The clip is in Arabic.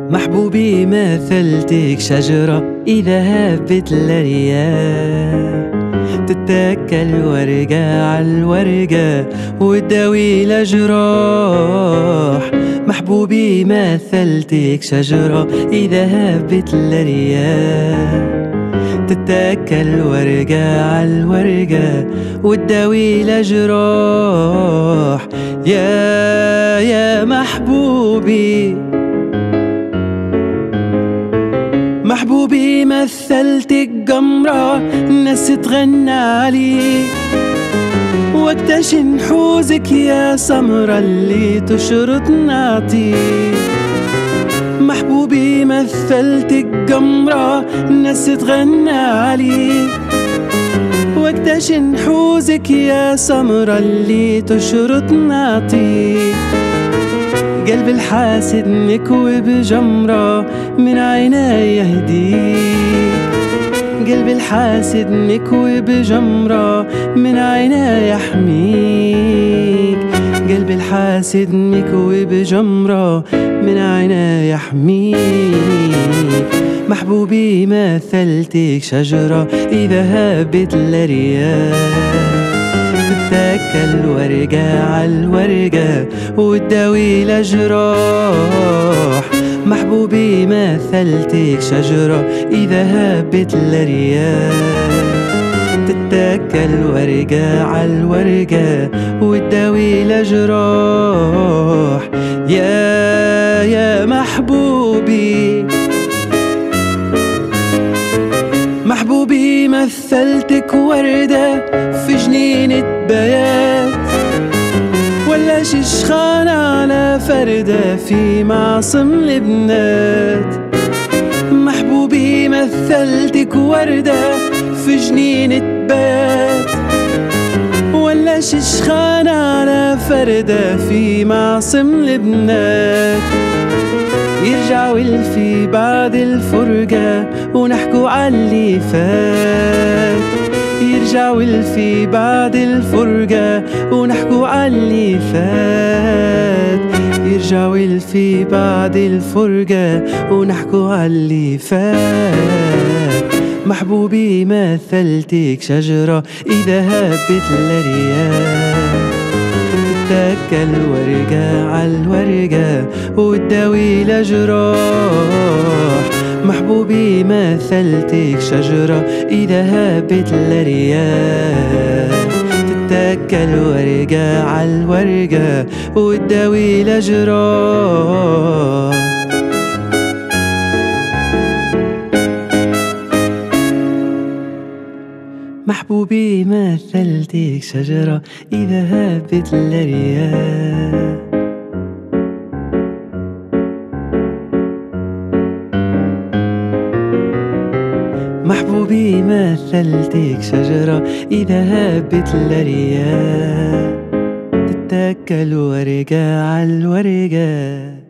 محبوبي مثلتك شجرة إذا هبت الرياح تتاكل ورقة عالورقة وتداوي الجراح. محبوبي مثلتك شجرة إذا هبت الرياح تتاكل ورقة عالورقة وتداوي الجراح. يا محبوبي محبوبي مثلتك قمرة الناس تغنى عليك وقتاش نحوزك يا سمرة اللي تشرط نعطيك. محبوبي مثلتك قمرة الناس تغنى عليك وقتاش نحوزك يا سمرة اللي تشرط نعطيك. قلب الحاسد مكوي بجمرة من عيناي يهديك. قلب الحاسد مكوي بجمرة من عيناي يحميك. قلب الحاسد مكوي بجمرة من عيناي يحميك. محبوبي مثلتك شجرة إذا هبت الرياح تتاكل ورقة عالورقة وتداوي الجراح. محبوبي مثلتك شجرة إذا هبت الرياح تتاكل ورقة عالورقة وتداوي الجراح. يا محبوبي محبوبي مثلتك وردة في جنينة بيات ولا شيشخان على فردة في معصم البنات. محبوبي مثلتك وردة في جنينة بيات ولا شيشخان على فردة في معصم البنات. يرجع والفي بعد الفرقة ونحكوا عاللي فات. يرجع والفي بعد الفرقة ونحكوا عاللي فات. يرجع والفي بعد الفرقة ونحكوا عاللي فات. محبوبي مثلتك شجرة إذا هبت الرياح تتاكل ورقة عالورقة وتداوي الجراح. محبوبي مثلتك شجرة إذا هبت الرياح تتاكل ورقة عالورقة وتداوي الجراح. محبوبي مثلتك شجرة إذا هبت الرياح. محبوبي مثلتك شجرة إذا هبت الرياح تتاكل ورقة عالورقة